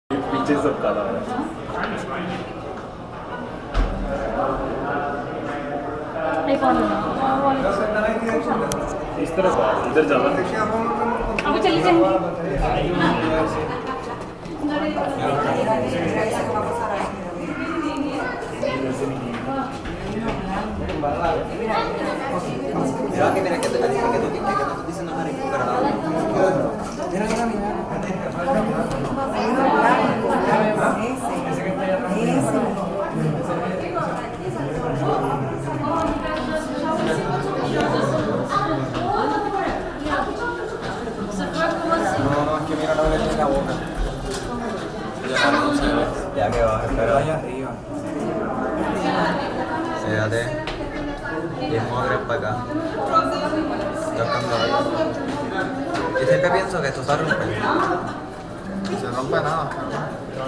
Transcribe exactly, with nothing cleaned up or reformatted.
पीछे सब काला है। एक और इस तरफ इधर जाना अभी चली जाएंगे। Mira que mira que te dije que tú que tú dices nada de recuperar. Mira mira mira. No, no, es que mira, no le tiene la boca. Ya que va, espera allá arriba. Fíjate. Y es madre para acá. Tocando ahí. Yo siempre pienso que esto se rompe. Se rompe nada.